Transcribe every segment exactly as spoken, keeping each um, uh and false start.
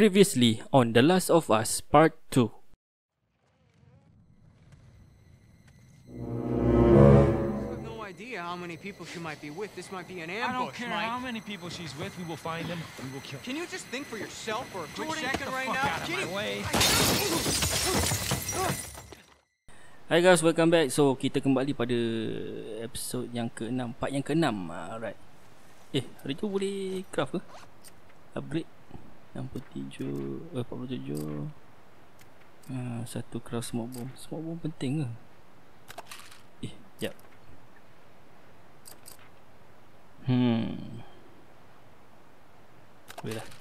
Previously on The Last of Us Part two. No idea how many people she might be with. This might be an ambush. I don't care Mike. how many people she's with. We will find them. We will kill them. Can you just think for yourself for a quick Jordan, second get the right fuck now? out of my Can you- way. Hi guys, welcome back. So kita kembali pada episod yang keenam, part yang keenam. Alright. Eh, hari tu boleh craft ke? Upgrade enam puluh tujuh, eh, empat puluh tujuh. Ah, satu craft smoke bomb. Smoke bomb penting ke? Eh, jap. Hmm. Boleh lah.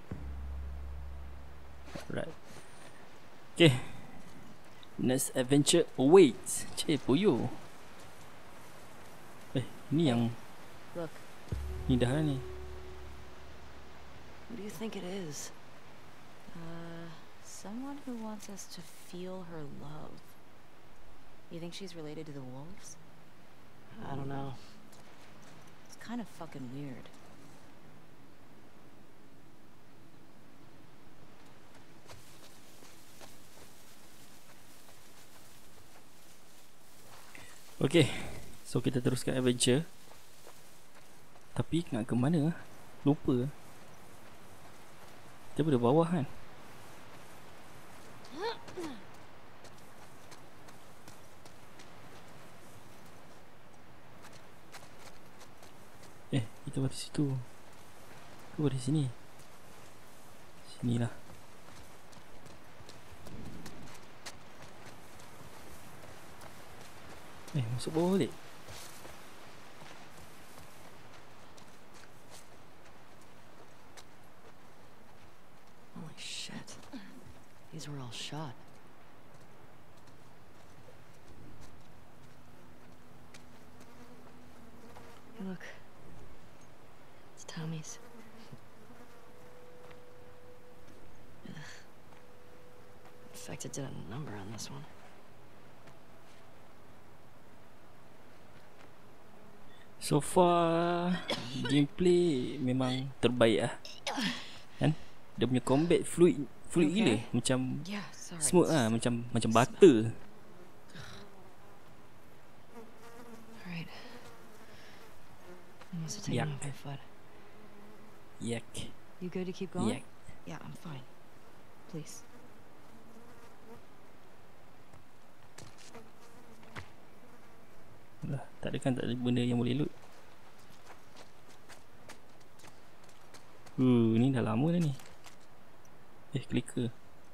Right. Okay. Next adventure awaits. Cik, Puyo. Eh, ni yang Look, ni dah lah ni. who do you think it is? Uh, someone who wants us to feel her love. You think she's related to the wolves? I don't know. It's kind of fucking weird. Okay, so kita teruskan adventure. Tapi nak ke mana? Lupa. Kita pada bawah kan? Eh, kita pada situ. Ke pada sini? Sinilah. Eh, masuk bawah balik. Holy shit. These were all shot. Hey, look. It's Tommy's. Ugh. Infected did a number on this one. So far gameplay memang terbaik lah. Kan? Dia punya combat fluid fluid Okay. gila, macam Yeah, sorry. smooth lah, macam macam butter. Alright. I must have taken Yeah. off your foot. Yak. You good to keep going? Yak. Yeah, I'm fine. Please. Lah, tak ada kan, tak ada benda yang boleh loot. Uh, ni dah lama dah ni. Eh, clicker.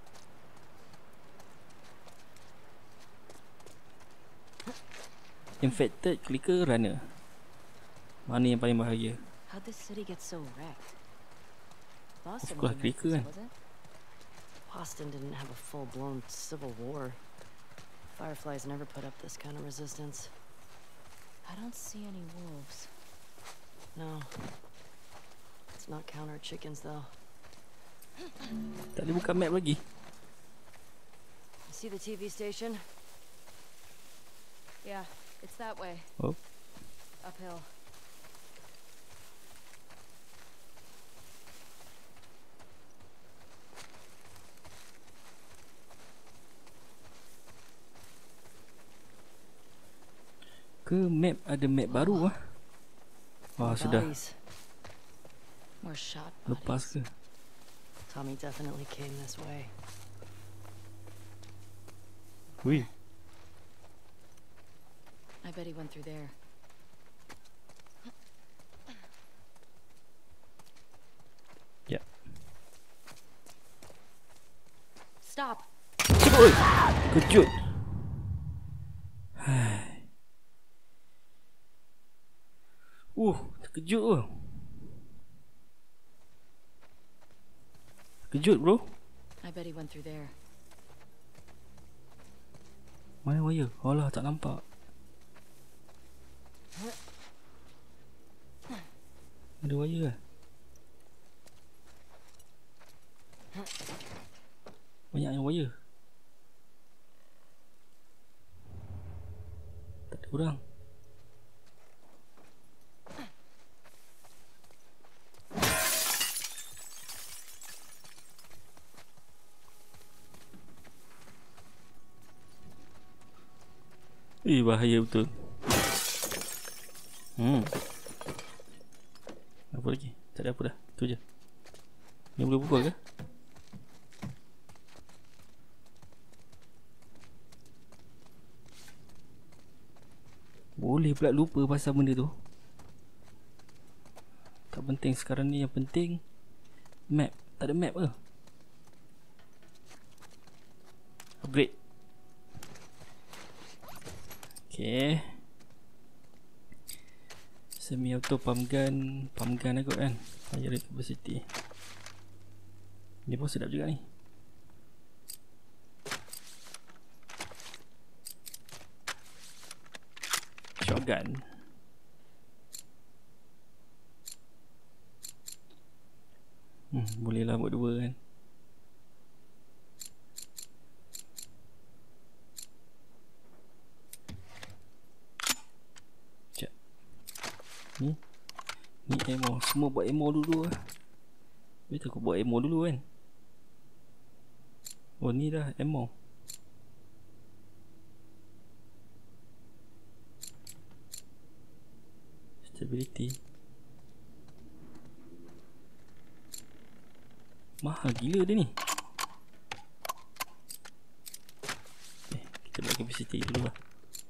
Infected, clicker, runner. Mana yang paling bahaya? How'd this city get so wrecked? Of Boston course, wasn't like clicker this, kan. was it? Boston didn't have a full-blown civil war. Fireflies never put up this kind of resistance. I don't see any wolves. No. Let's not count our chickens, though. Tak ada buka map lagi. You see the T V station? Yeah, it's that way. Oh, Uphill. ke map ada map baru ah. Wah, sudah Bodies. More shot lepas bodies. ke? Tommy definitely came this way. Wih, I bet he went through there. ya. Stop. Oi, kejut. Hai. Uh, terkejut tu. Terkejut bro. I bet he went through there. Mana wire? Alah, tak nampak. Ada wire lah. Banyaknya wire. Tak ada orang. Eh, bahaya betul. Hmm. Apa lagi? Tak ada apa dah. Tu je. Ni boleh pukul ke? Boleh pula lupa pasal benda tu. Tak penting sekarang ni, yang penting map. Tak ada map ke? Upgrade. Okay. Semi auto pump gun. Pump gun aku kan. Higher rate capacity. Ni pun sedap juga ni. Shotgun. Hmm, boleh lah buat dua kan. Sekejap. Ni Ni ammo. Semua buat ammo dulu lah. Betul aku buat ammo dulu kan. Oh ni dah ammo. Stability. Mahal gila dia ni. Eh, kita buat capacity dulu lah.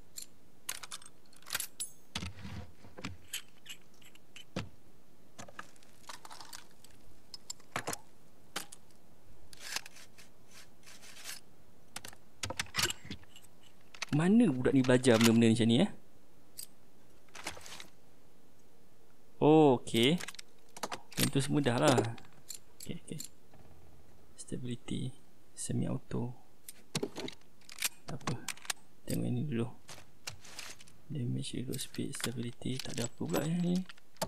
Mana budak ni belajar benda-benda macam ni eh? Oh, okay. Yang tu semua dah lah. Okay, okay. Stability. Semi auto. Tak apa. Tengok ini dulu. Damage, reload speed, stability. Tak ada apa pula yang ni.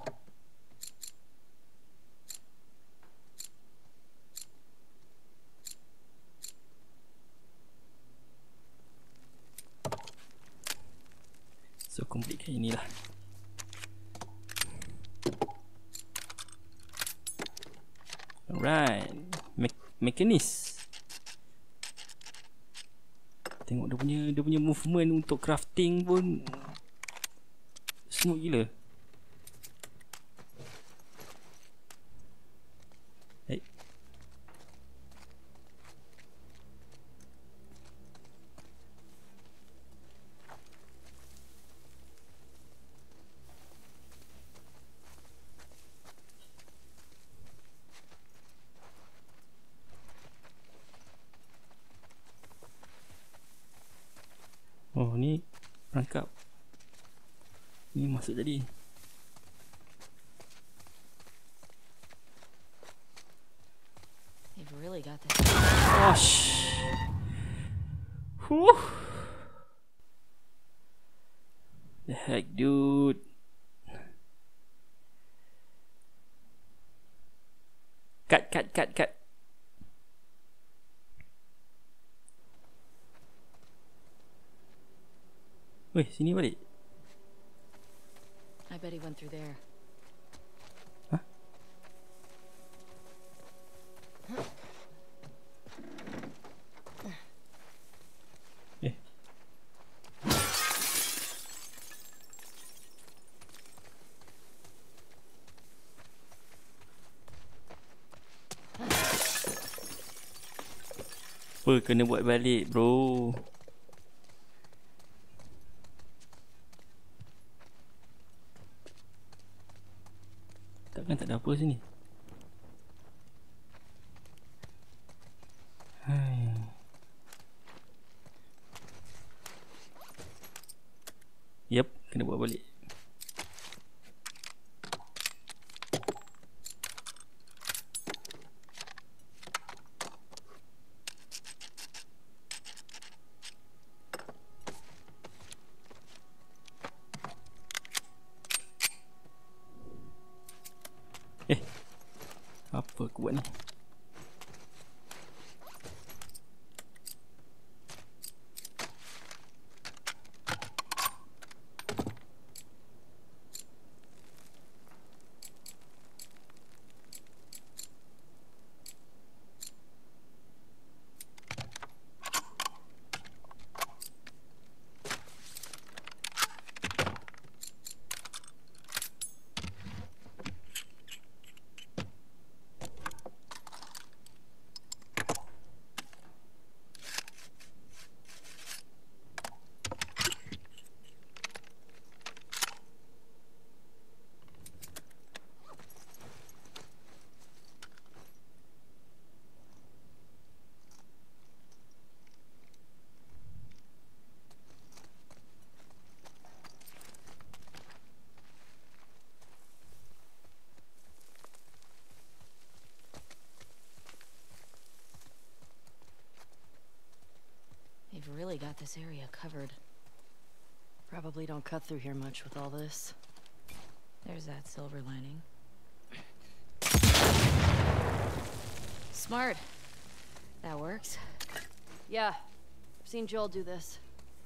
So completekan inilah. Alright. Me- Mekanis. Tengok dia punya dia punya movement untuk crafting pun smooth gila. Hey. Oh ni rangkap. Ni masuk jadi. They've really got this. Gosh. Whew. The heck, dude. Cut, cut, cut, cut. Weh, sini balik. I bet he went through there. Huh? Eh. Apa kena buat balik, bro? Takkan tak ada apa sini. Hai. Yep, kena buat balik. Eh, apa aku buat ni? really got this area covered. Probably don't cut through here much with all this. There's that silver lining. Smart. That works. Yeah, I've seen Joel do this.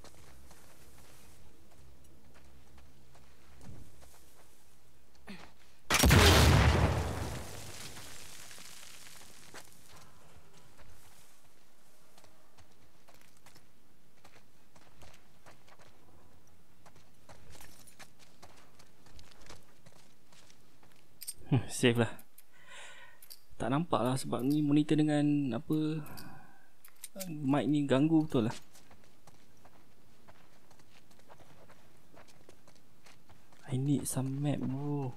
Save lah. Tak nampak lah sebab ni monitor dengan apa, mic ni ganggu betul lah. I need some map bro.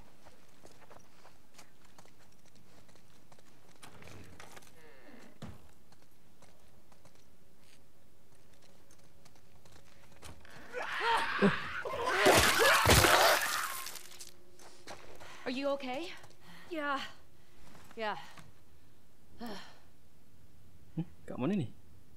Are you okay? Yeah. Yeah. Hmm, kat mana ni?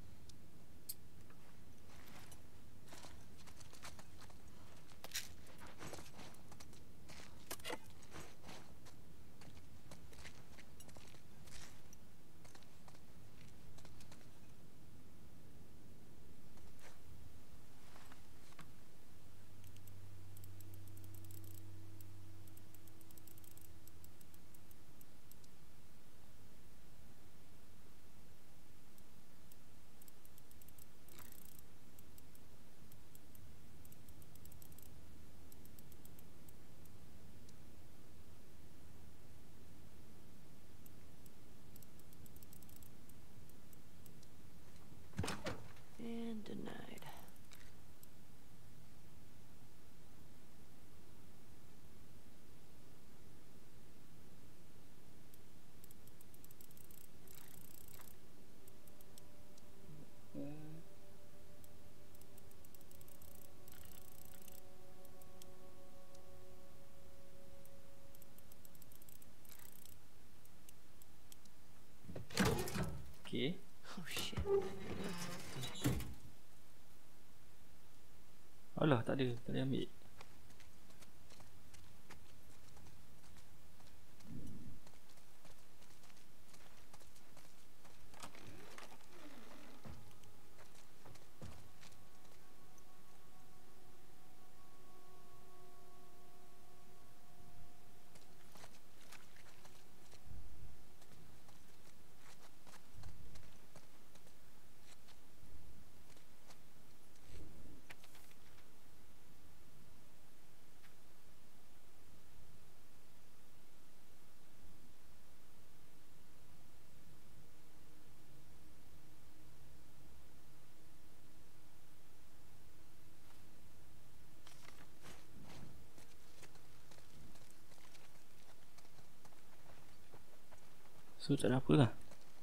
And denied. Okay. Oh shit. Alah, tak ada, tak boleh ambil. So tak ada apa lah.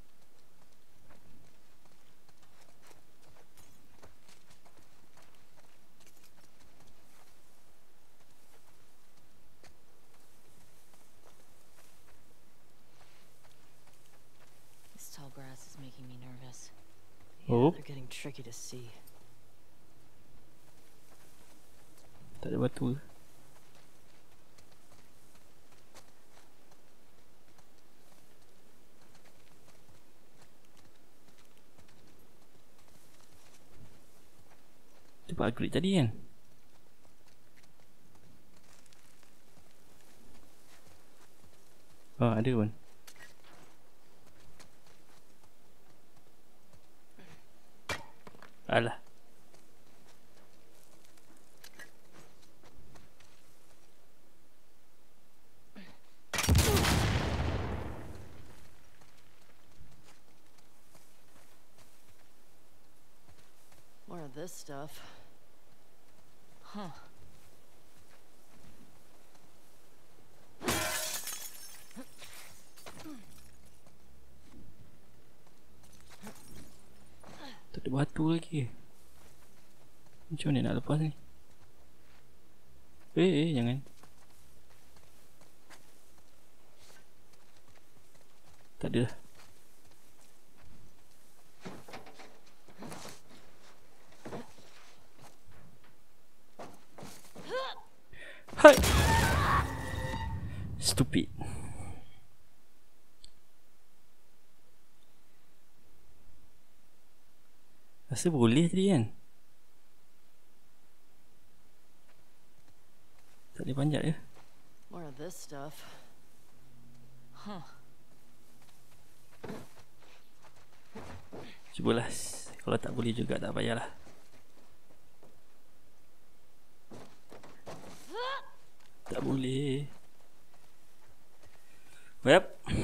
This tall grass is making me nervous. Yeah, Oh. they're getting tricky to see. Tak ada batu. Cepat upgrade tadi kan. Oh, ada pun. Alah. More of this stuff. Huh. Tak ada batu lagi. Macam mana nak lepas ni? Eh, eh, jangan. Tak ada. stupid. Rasa boleh tadi kan? Tak boleh panjat ke? More of this stuff. Huh. Cubalah. Kalau tak boleh juga tak payahlah. Tak boleh. Yep.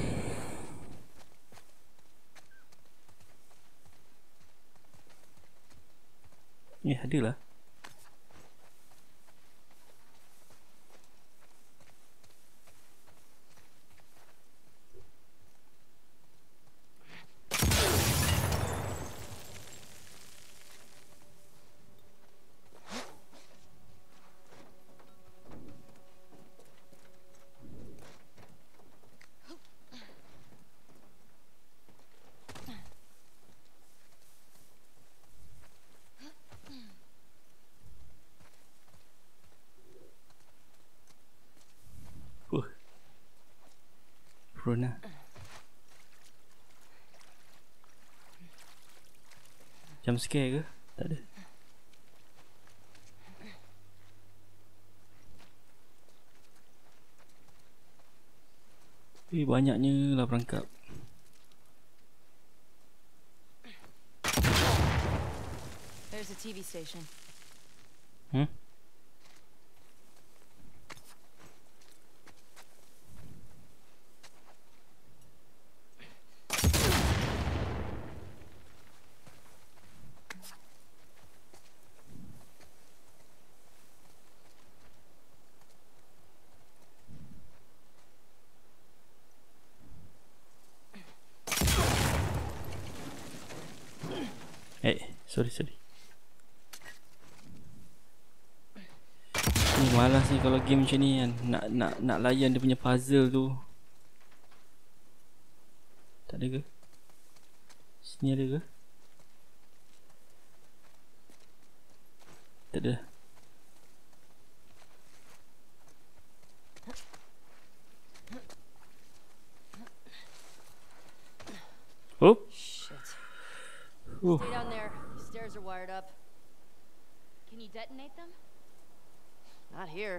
Eh, ada lah. Uh. Rona. Jump scare ke? Tak ada. Eh, banyaknya lah perangkap. There's a T V station. Hmm? Eh, sorry sorry. Ni malas ni kalau game macam ni kan. Nak nak nak layan dia punya puzzle tu. Tak ada ke? Sini ada ke? Tak ada. Oh. Ooh. Stay down there. These stairs are wired up. Can you detonate them? Not here.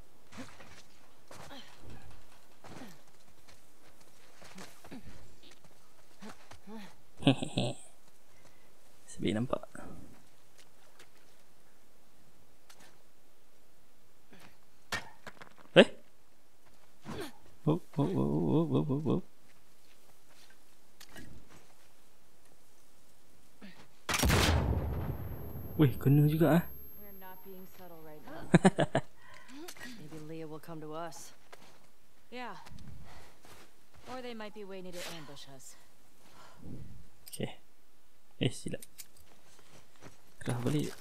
Sebab nampak. Eh? Oh, oh, oh, oh, oh, oh, oh. Weh, kena juga ah. We're not being subtle right now. Maybe Leah will come to us. Yeah. Or they might be waiting to ambush us. Okay. Eh, silap. Kerah balik.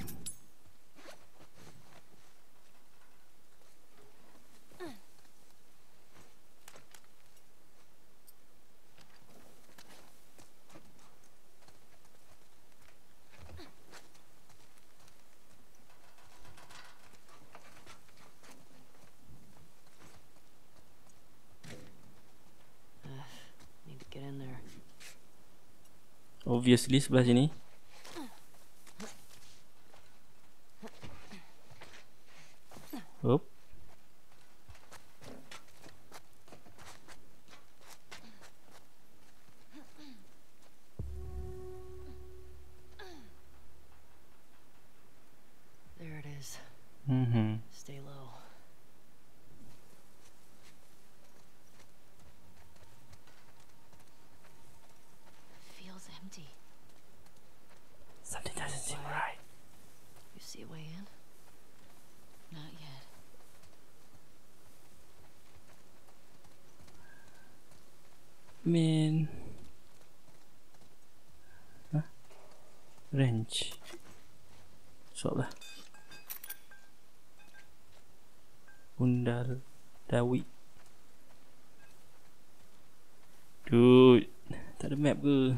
Obviously sebelah sini. Hop. There it is. Mhm. Stay low. Feels empty. Something doesn't seem right. You see a way in? Not yet. Man. Huh? Wrench. Suap lah. Bundal Dawi. Dude, tak ada map ke?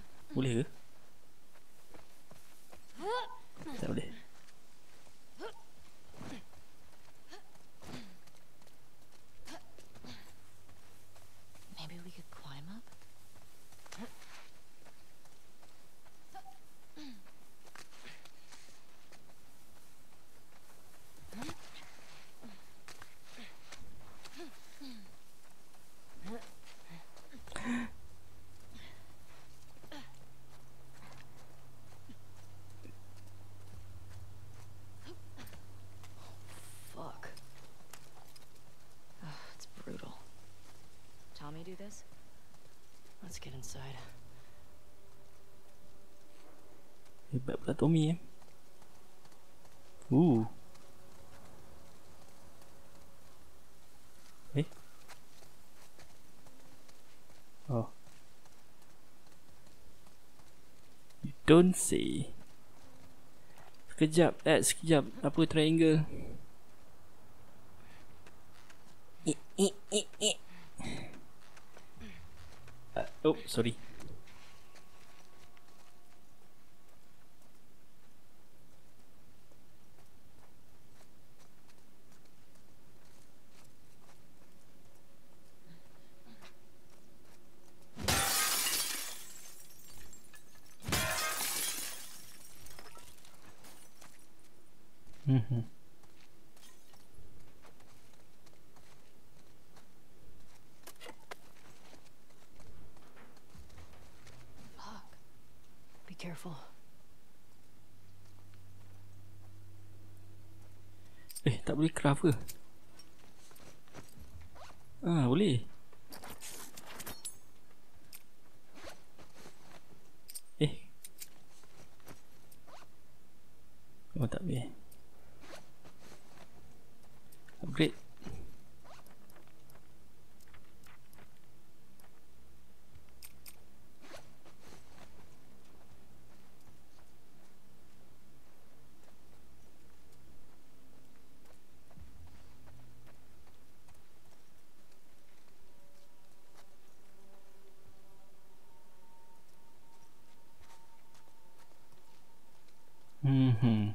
Boleh ke? Tak boleh. me do this? Let's get inside. Hebat pula Tommy eh. Uh. Eh. Oh. You don't say. Sekejap, eh, sekejap. Apa triangle? Eh, eh, eh, eh. Uh, oh, sorry. Mhm. Fuck. Be careful. Eh, tak boleh craft ke? Ah, boleh. Eh. Oh, tak boleh. Upgrade. Mhm.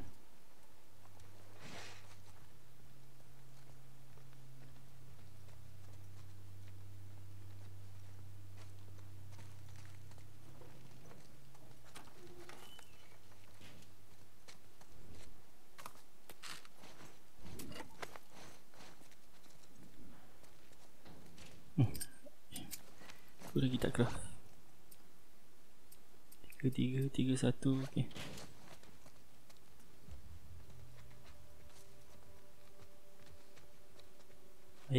Apa lagi tak craft? Tiga, tiga, tiga, satu. Okay. Eh?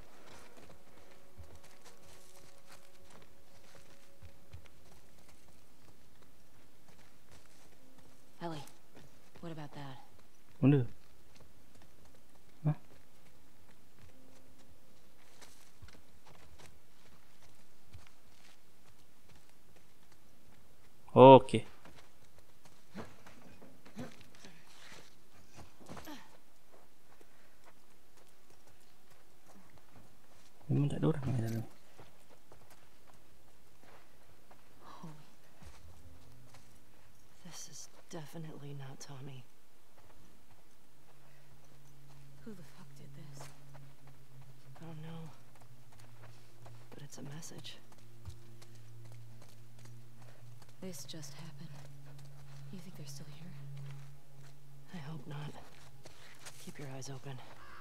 Ellie, what about that? Mana? Hah? Oh, okay. Memang tak ada orang di dalam. This is definitely not Tommy. Who the fuck did this? I don't know. But it's a message. This just happened. You think they're still here? I hope not. Keep your eyes open.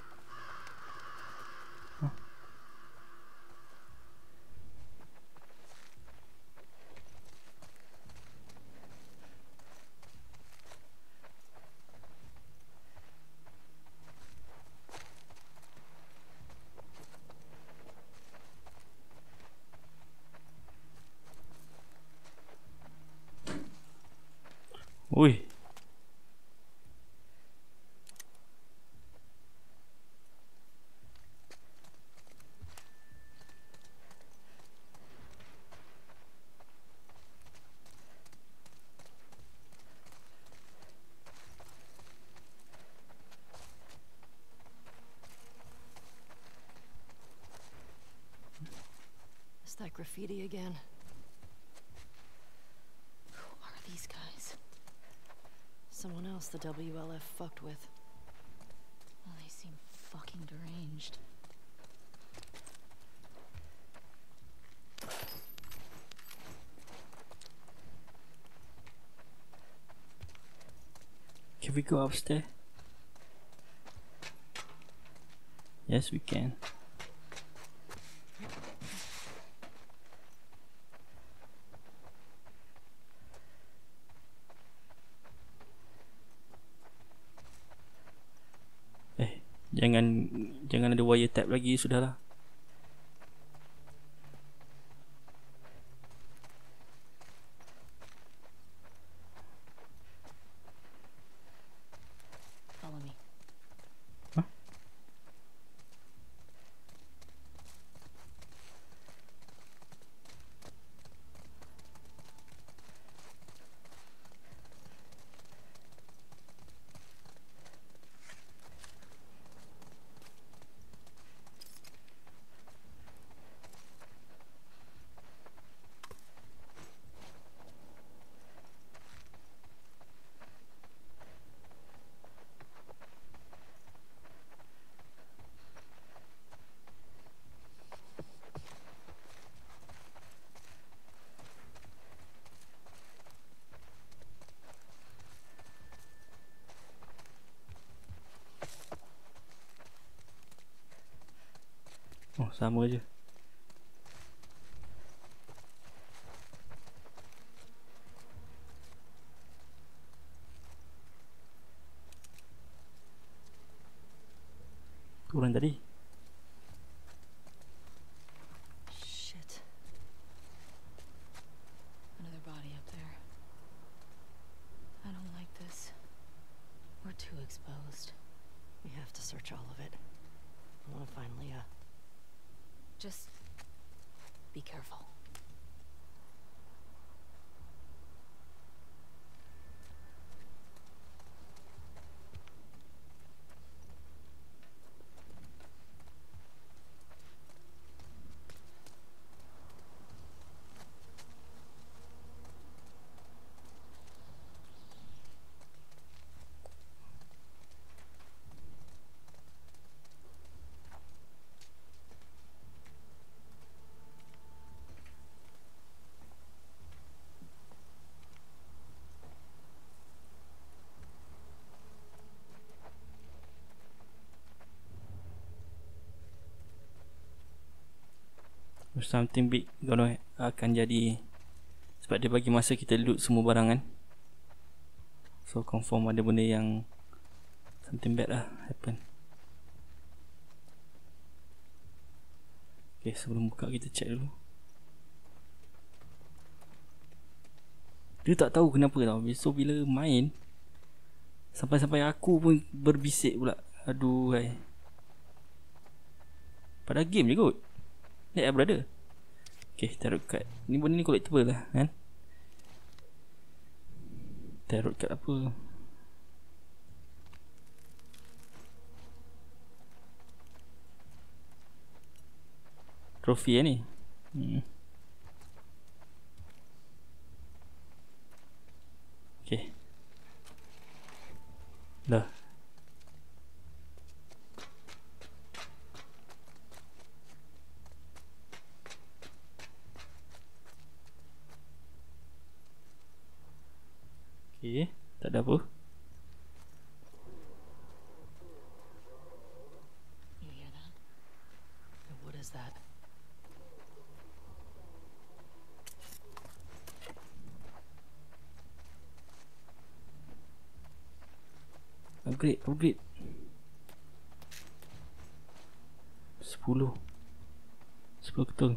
Ui. Is that graffiti again? Who are these guys? Someone else the W L F fucked with. Well, they seem fucking deranged. Can we go upstairs? Yes, we can. Eh, jangan jangan ada wire tap lagi, sudahlah. Oh, sama je. Turun tadi. Shit. Another body up there. I don't like this. We're too exposed. We have to search all of it. I want to find Leah. Just be careful. Something big gonna akan jadi, sebab dia bagi masa kita loot semua barang kan. So confirm ada benda yang something bad lah happen. Okay, sebelum buka kita check dulu. Dia tak tahu kenapa tau. Besok bila main, sampai-sampai aku pun berbisik pula. Aduh hai. Pada game je kot. Ni eh brother. Okay, tarot card. Ni benda ni collectible lah kan. Tarot card apa? Trofi eh ni. Hmm. Okay. Dah. Okay, tak ada apa. You hear that? What is that? Upgrade, upgrade. Sepuluh. Sepuluh betul.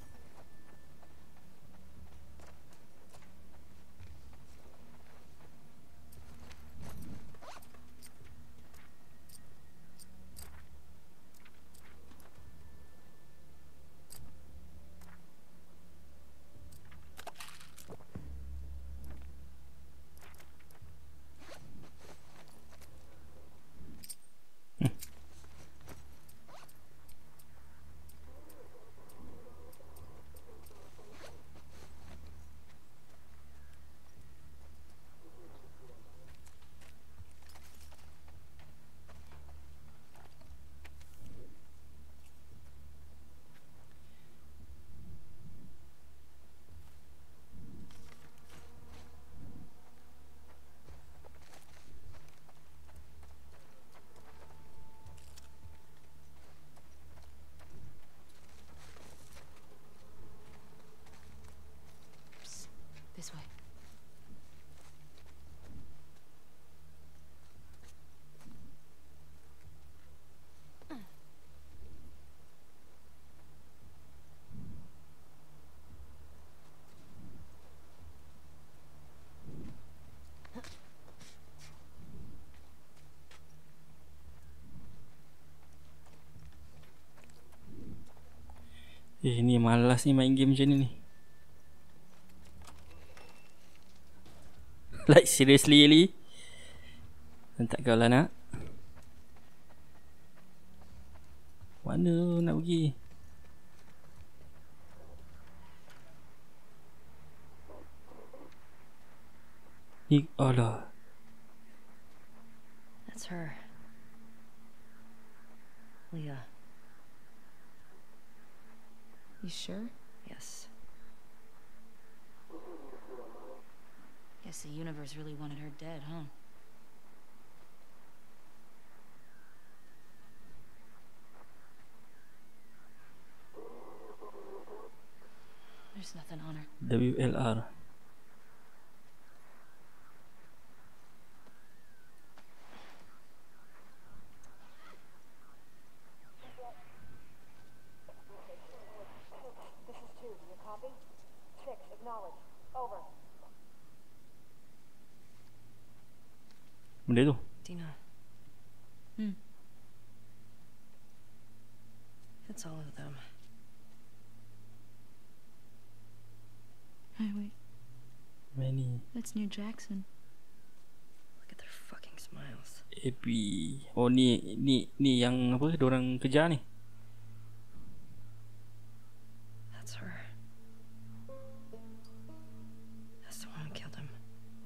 This way. Eh, ni malas ni main game macam ni ni. Like seriously Ellie? Tak kau lah nak. Mana nak pergi? Ni, alah. That's her. Leah. You sure? Yes. Guess the universe really wanted her dead, huh? There's nothing on her. W L R. Benda tu. Dina. Hmm. It's all of them. Hey, wait. Many. That's near Jackson. Look at their fucking smiles. A B. Oh ni ni ni yang apa diorang kejar ni. That's her. That's the one who killed him.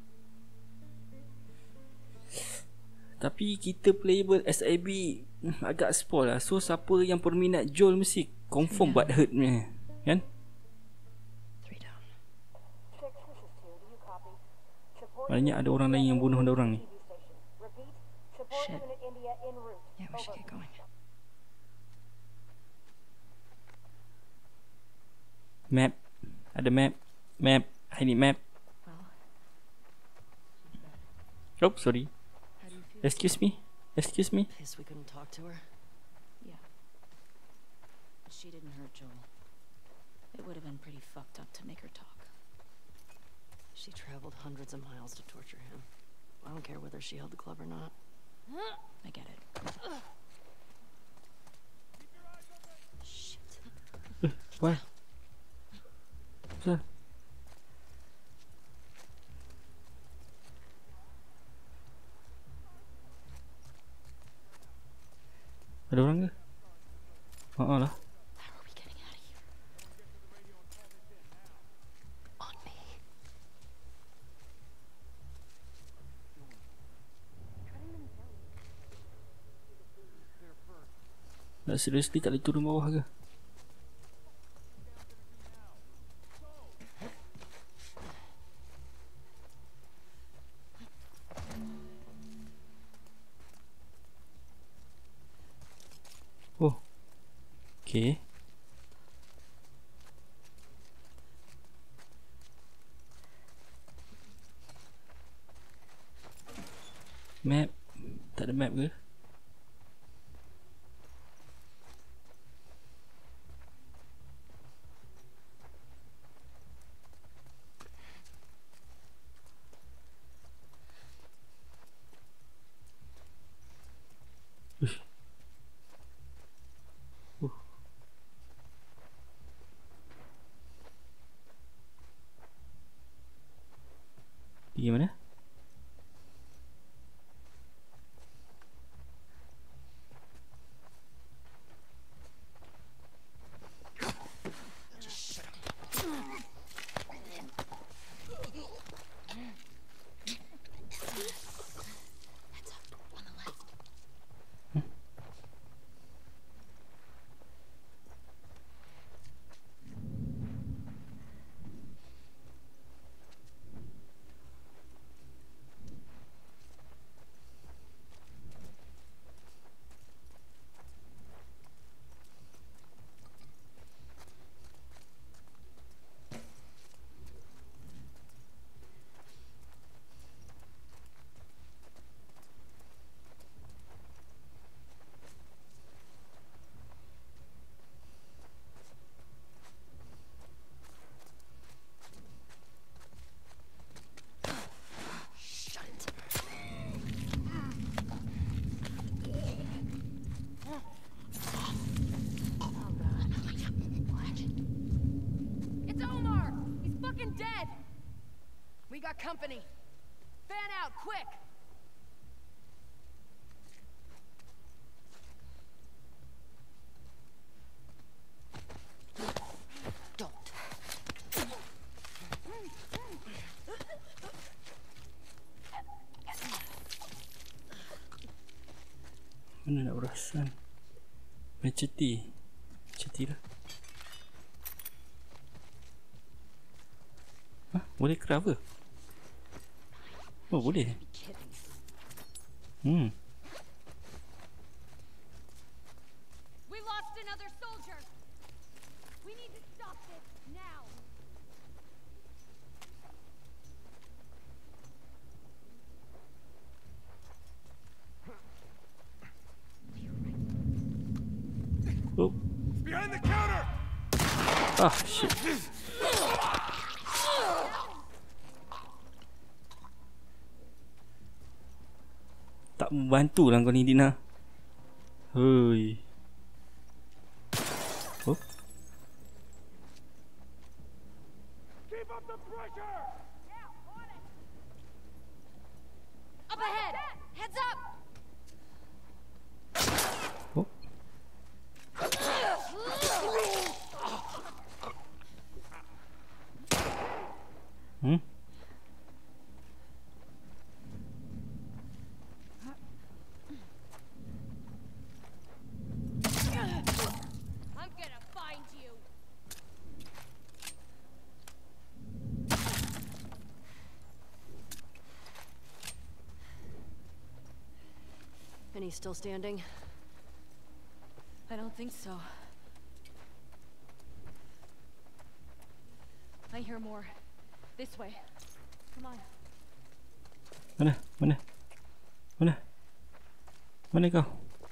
Tapi kita playable S I B agak spoil lah. So siapa yang berminat Joel mesti confirm buat hurt ni, kan? Three down. Maknanya ada orang lain yang bunuh ada orang ni. Shit. Yeah, we should get going. Map. Ada map. Map. I need map. Oh, sorry. Excuse me. Excuse me. Pissed we couldn't talk to her. Yeah. But she didn't hurt Joel. It would have been pretty fucked up to make her talk. She traveled hundreds of miles to torture him. I don't care whether she held the club or not. I get it. Shit. What? Sir. Ada orang ke? Haa lah. How are we getting out of here? On me. Nak seriously tak boleh turun bawah ke? Oh. Okay. Map. Tak ada map ke? Uish. Uh. Pergi mana? We got company. Fan out, quick! Don't. Mana nak perasan? Maceti. Maceti lah. Hah? Boleh craft ke? Oh, boleh. Hmm. We lost another soldier. We need to stop this now. Ah, shit. Tak membantu lah kau ni, Dina. Hoi. Oh. Up ahead! Heads up! Oh. Hmm. I'm gonna find you. Penny's still standing? I don't think so. I hear more. This way. Come on. Mana? Mana? Mana? Mana kau?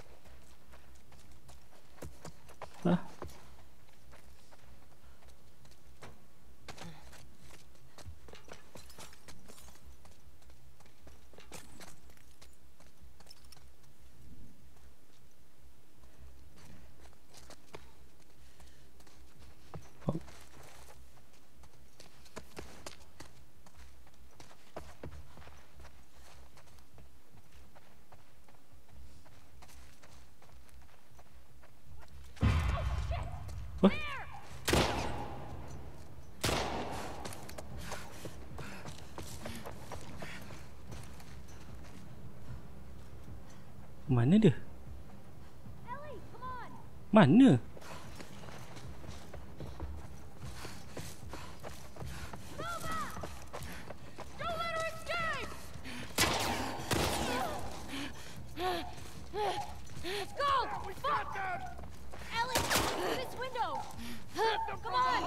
Ha? Oh. What? Mana dia? Ellie, come on! Mana? Don't let her escape! Let's go! Fuck! Ellie, through this window! Come on!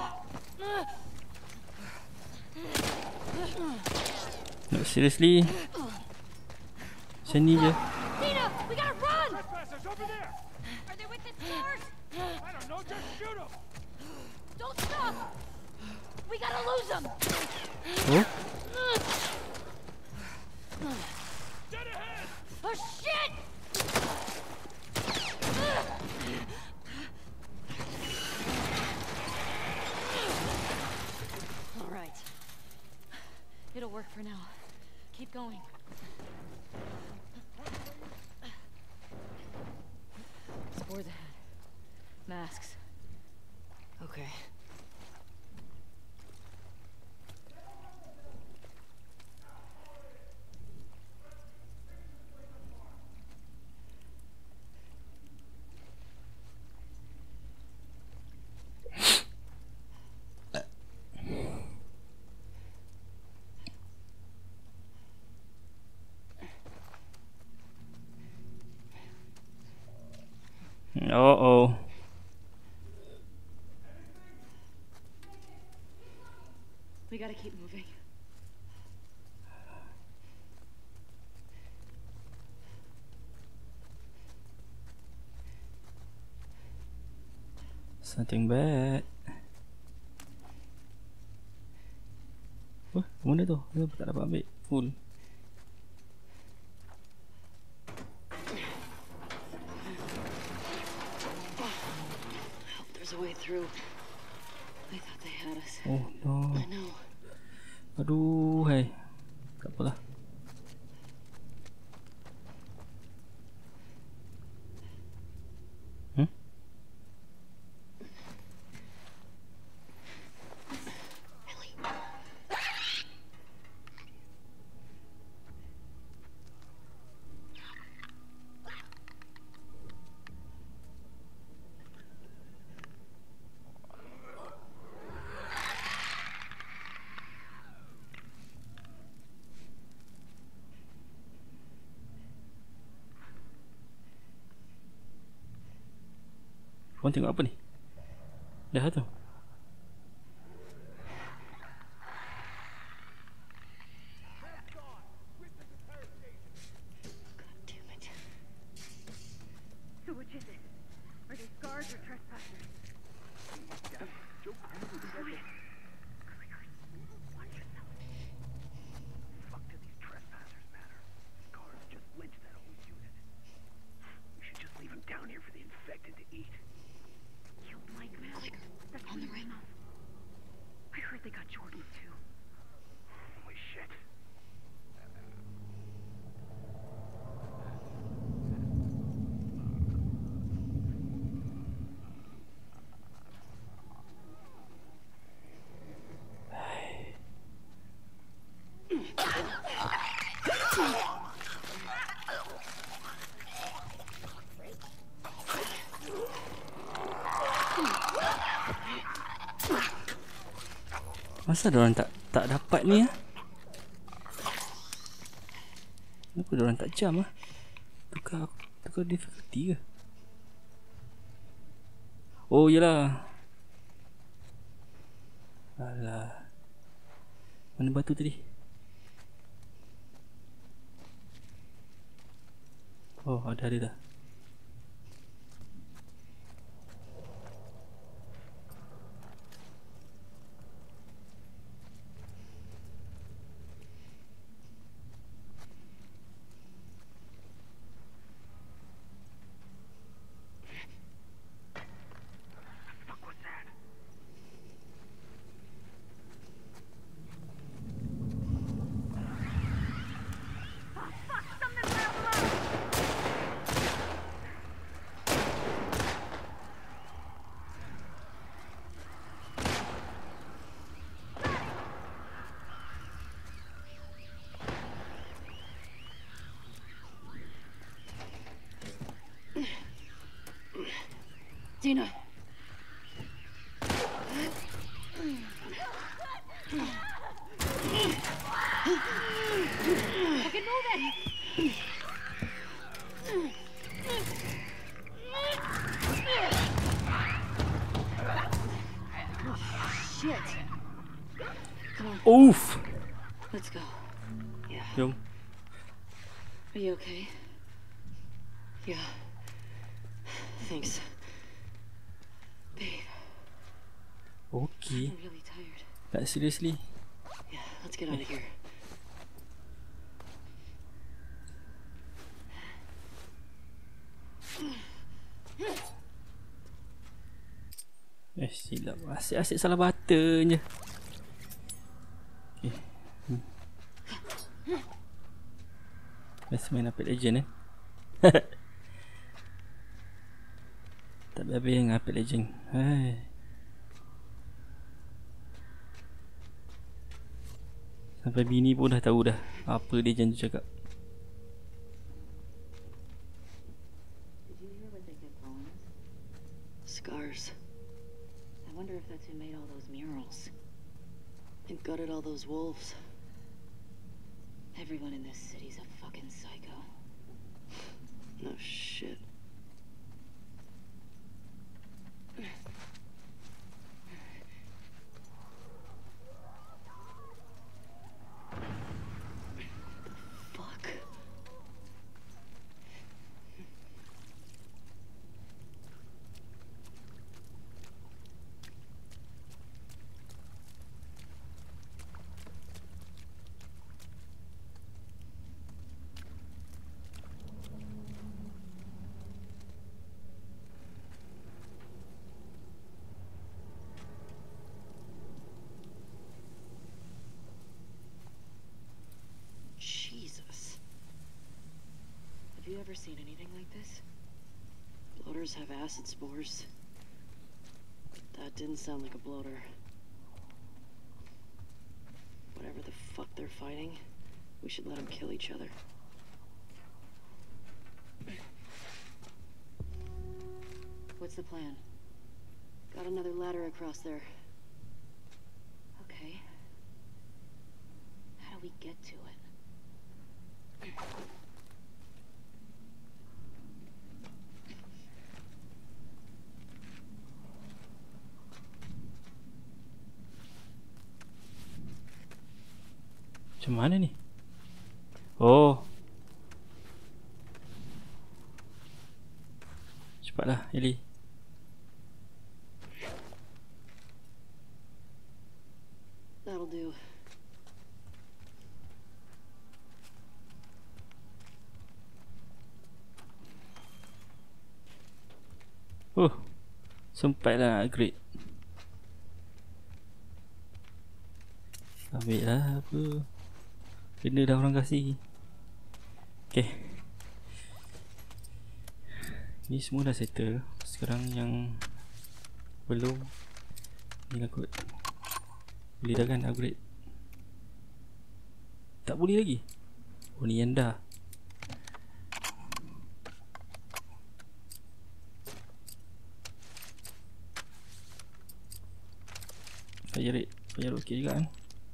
No, seriously? Macam ni je. Dina, we gotta run! Trespassers over there! Are they with the stars? I don't know, just shoot them! Don't stop! We gotta lose them! Oh? Dead ahead! Oh shit! All right. It'll work for now. Keep going. Spores ahead. Masks. Okay. Uh-oh. We gotta keep moving. Something bad. Wah, mana tu? Kenapa tak dapat ambil full? There's a way through. I thought they had us. Oh no. I know. Aduh, hai. Tak apalah. Hmm? Korang tengok apa ni? Dah tu. So which is it? Are they scars or trespassers? they got Jordan's too. Holy shit. Masa diorang tak tak dapat ni ah? Kenapa diorang tak jam ah? Tukar tukar difficulty ke? Oh yelah. Alah. Mana batu tadi? Oh ada ada dah. Fuck was that? Dina. Fucking move it! Shit. Come on, Oof. let's go. Yeah. Jom. Are you okay? Yeah. Thanks. Babe, Okay. I'm really tired. Like seriously. Yeah, let's get out of here. Eh silap. Asyik-asyik salah button je. Okay. Hmm. Biasa main Apex Legend eh. Tak habis dengan Apex Legend. Hai. Sampai bini pun dah tahu dah apa dia janji cakap. Did you hear what they kept calling us? Scars. I wonder if that's who made all those murals. And gutted all those wolves. Everyone in this city's a fucking psycho. No shit. Fuck. Jesus. Have you ever seen anything like this? Bloaters have acid spores. That didn't sound like a bloater. Whatever the fuck they're fighting, we should let them kill each other. What's the plan? Got another ladder across there. Okay. How do we get to it? Macam mana ni? Oh. Cepatlah Ellie. That'll do. Oh. Sempatlah upgrade. Ambil lah apa benda dah orang kasih. Okay, ni semua dah settle. Sekarang yang belum ni lah kot. Boleh dah kan upgrade? Tak boleh lagi. Oh ni yang dah. Fire rate, fire rate okey juga kan.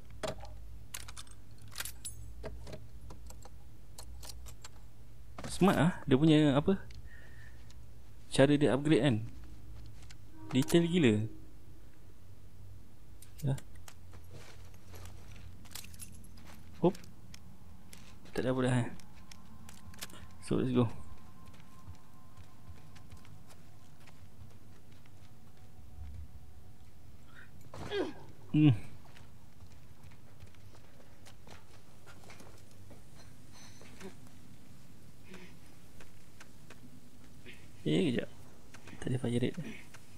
Smart ah, dia punya apa, cara dia upgrade kan, detail gila ya. Hop, tak ada apa dah eh. So let's go. Hmm. Eh kejap, tak ada fire rate.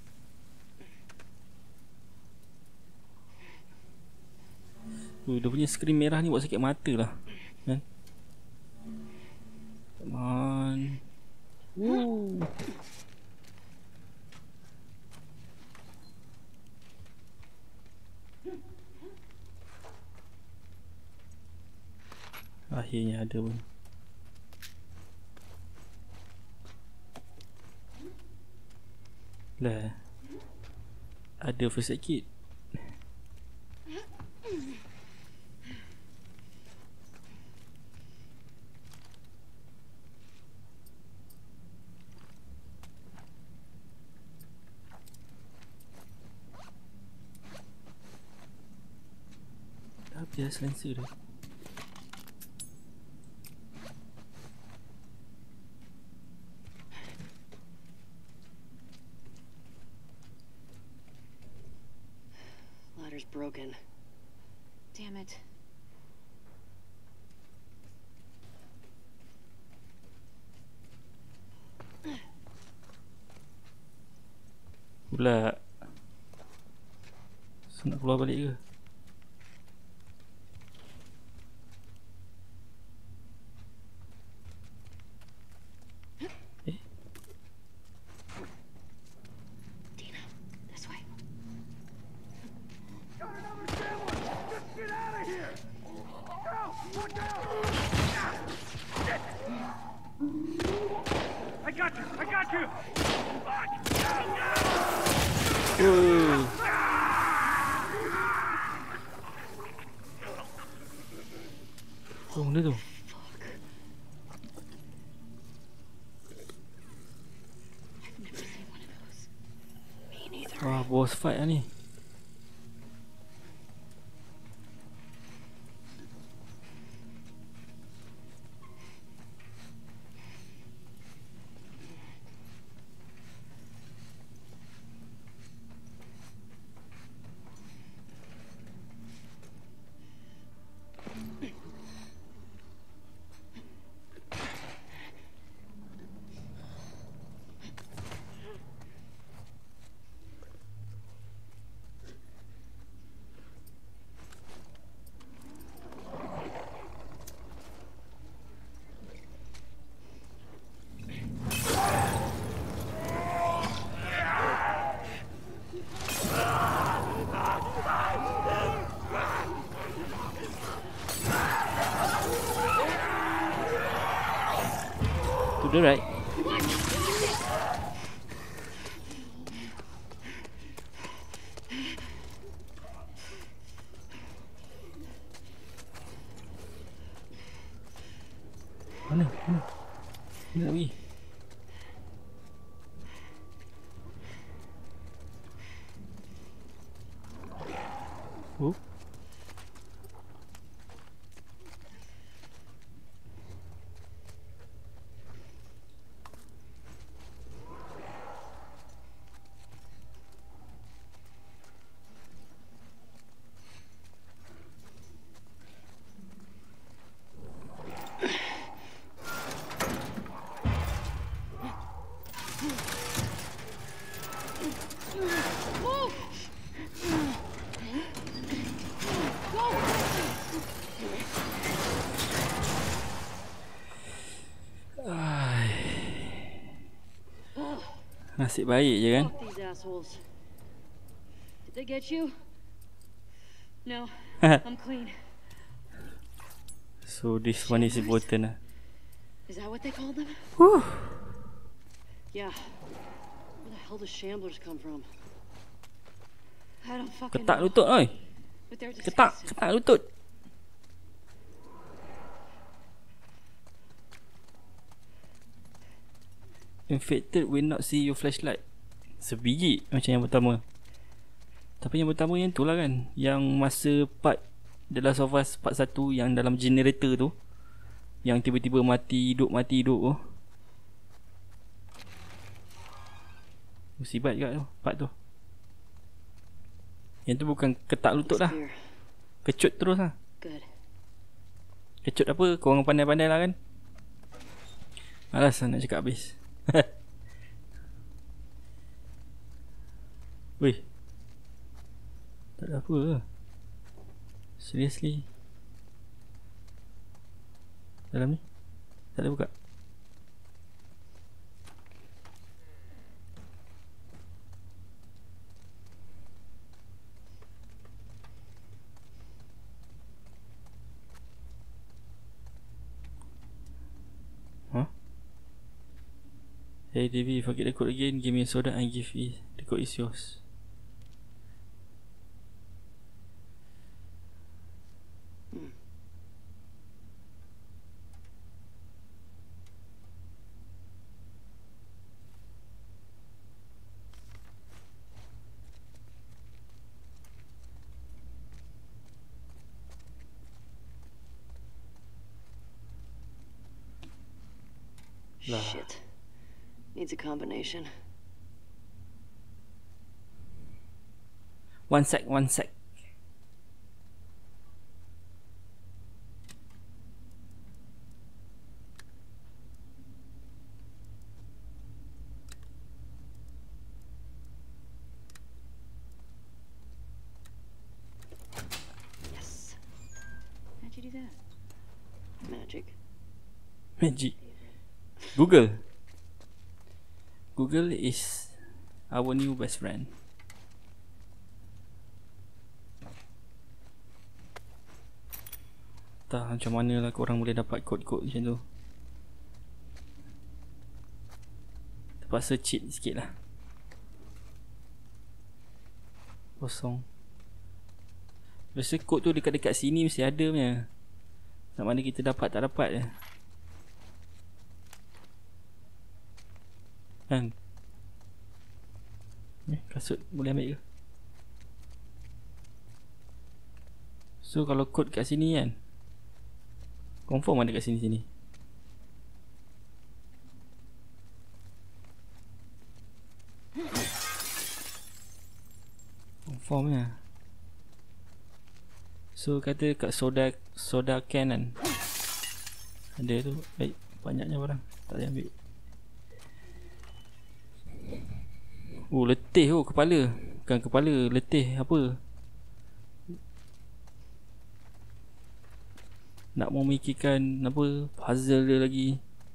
Uh, dia punya skrin merah ni buat sakit mata lah kan? Come on. Woo. Akhirnya ada pun. Lah, ada first aid kit. Dah habis silencer dah. Ladder's broken. Damn it. Pula so, nak keluar balik ke? Eh? Dina, this way. Got another sandwich! Just get out of here! Go! Look out! Shit! I got you! I got you! Fuck! No, no! Whoa. Oh, benda tu. Wah, boss fight lah ni. To the right. Mana? Mana? Mana nak pergi? Oh. Nasib baik je kan. Fuck these assholes. Did they get you? No, I'm clean. So this one is important lah. Is that what they called them? Whew. Yeah. Where the hell do shamblers come from? I don't fucking Ketak know. lutut oi. But they're Ketak, disgusting. ketak lutut. Infected will not see your flashlight. Sebiji macam yang pertama. Tapi yang pertama yang tu lah kan, yang masa part The Last of Us part satu, yang dalam generator tu, yang tiba-tiba mati hidup mati hidup tu. Musibat kat tu part tu. Yang tu bukan ketak lutut lah, Clear. kecut terus lah. Good. Kecut apa, korang pandai-pandai lah kan. Malas nak cakap habis. Weh, tak ada apa. Seriously, dalam ni tak ada buka. Huh? Hey T V, forget the code again. Give me a soda and give it. The code is yours. Lah. Shit. Needs a combination. One sec, one sec. Yes. How'd you do that? Magic. Magic. Google. Google is our new best friend. Tak macam mana lah korang boleh dapat kod-kod macam tu. Terpaksa cheat sikit lah. Kosong. Biasa kod tu dekat-dekat sini mesti ada punya. Tak mana kita dapat tak dapat je. Kan? Eh, kasut boleh ambil ke? So kalau kod kat sini kan, confirm ada kat sini-sini. Confirm lah. So kata kat soda soda can kan, ada tu. Baik, banyaknya barang tak boleh ambil. Oh, letih oh kepala. Bukan kepala, letih apa. Nak memikirkan apa puzzle dia lagi.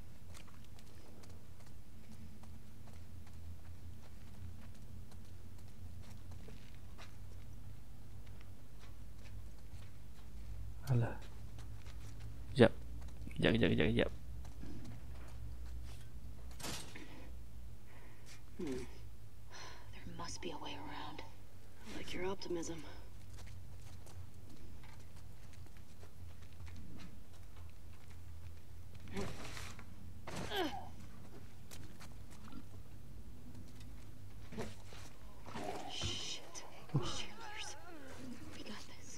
Alah. Sekejap. Sekejap, sekejap, sekejap, sekejap. Hmm. There must be a way around. I like your optimism. Shit. Shamblers. We got this.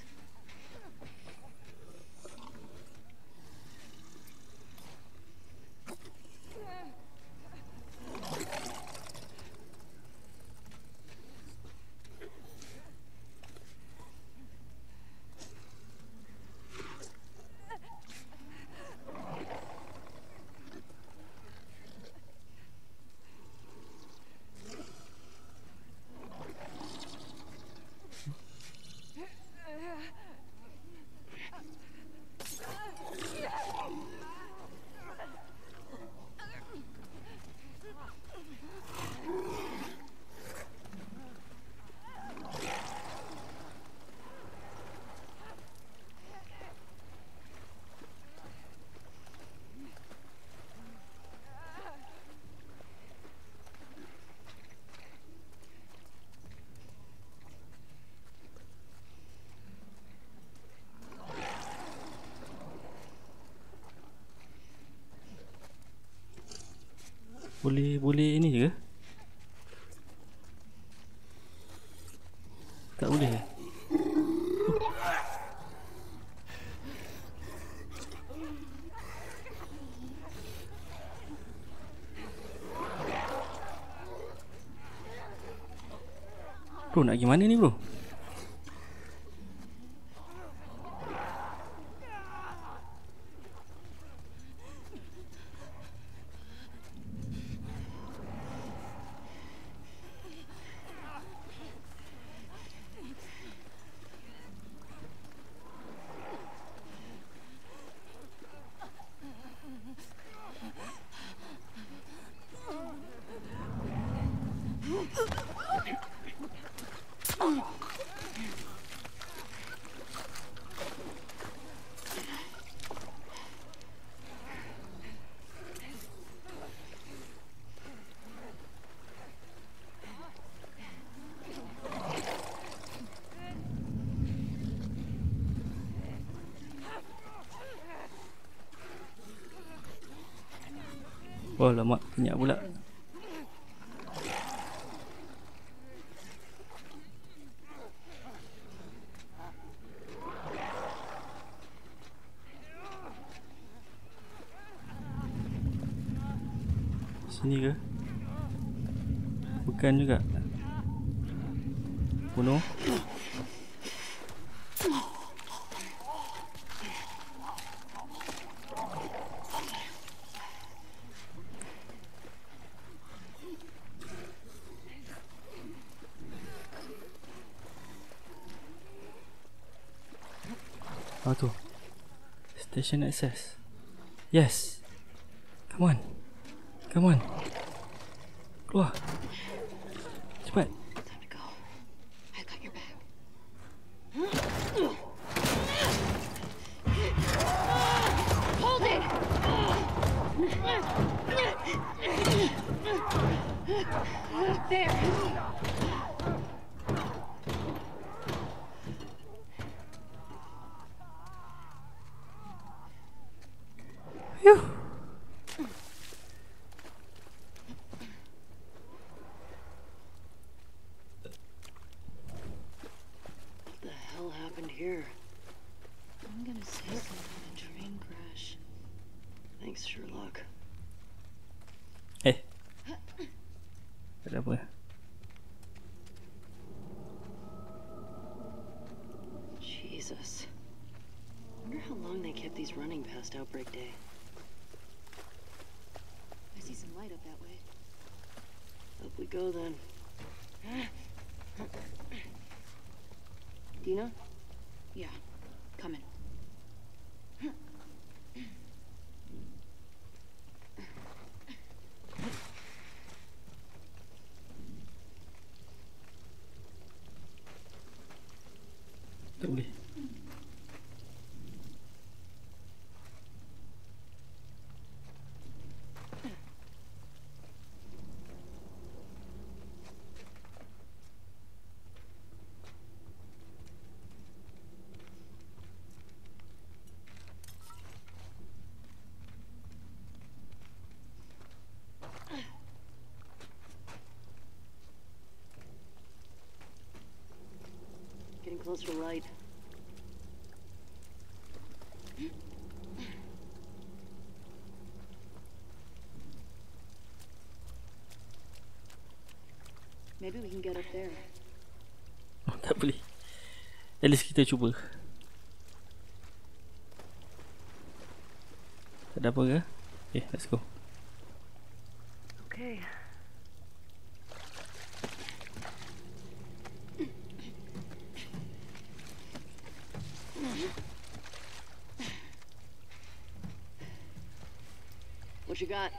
Boleh, boleh ni je ke? Tak boleh ke? Bro, nak pergi mana ni bro? Oh lama, banyak pula. Sini ke? Bukan juga. Bunuh. Apa tu? Station access. Yes. Come on. Come on. Keluar. Cepat. Time to go. I got your back. Hold it! There. Phew. What the hell happened here? I'm gonna say some kind of train crash. Thanks, Sherlock. Eh. Ada apa? Jesus. Wonder how long they kept these running past outbreak day. I see some light up that way. Up we go then. Dina? Yeah, coming. Tak boleh. Getting closer to light. Maybe we can get up there. Oh, tak boleh. At least kita cuba. Tak ada apa ke? Okay, let's go. Okay. What you got?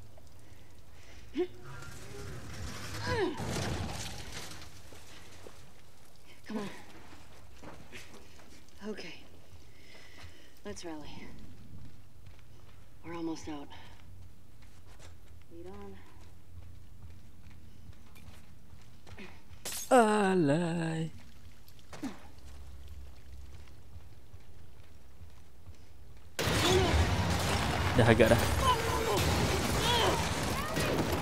Come on. Okay. Let's rally. We're almost out. Lead on. Alay. Dah agak dah.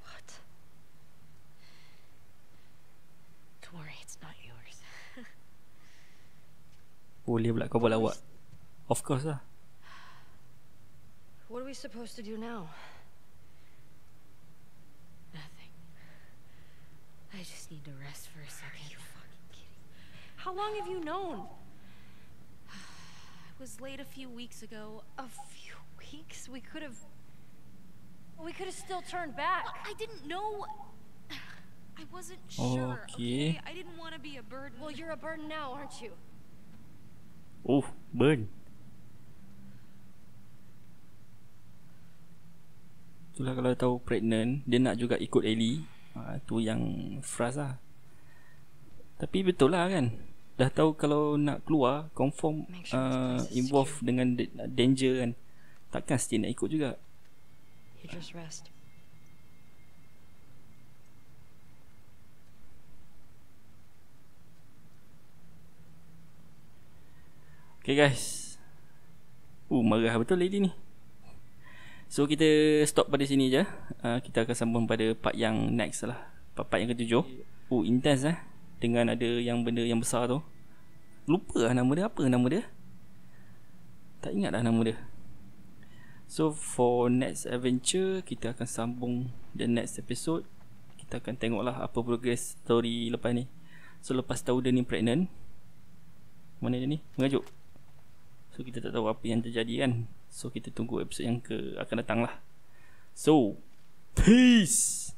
Boleh pula kau buat lawak. Of course lah. What are we supposed to do now? Nothing. I just need to rest for a second. Are you fucking kidding? How long have you known? I was late a few weeks ago. A few weeks? We could have... We could have still turned back. I didn't know. I wasn't sure. Okay. Okay, I didn't want to be a burden. Well, you're a burden now, aren't you? Oh, burn. Itulah kalau tahu pregnant, dia nak juga ikut Ellie. Ha, tu yang frust lah. Tapi betul lah kan. Dah tahu kalau nak keluar, confirm uh, involve dengan danger kan. Takkan still nak ikut juga. You just rest. Okay guys. Uh, marah betul lady ni. So kita stop pada sini je. uh, Kita akan sambung pada part yang next lah. Part yang ketujuh. Oh, intense eh. Dengan ada yang benda yang besar tu. Lupa lah nama dia. Apa nama dia? Tak ingat dah nama dia. So for next adventure, kita akan sambung the next episode. Kita akan tengok lah apa progress story lepas ni. So lepas tahu dia ni pregnant, mana dia ni? Mengajuk. So kita tak tahu apa yang terjadi kan. So kita tunggu episode yang ke akan datang lah. So peace.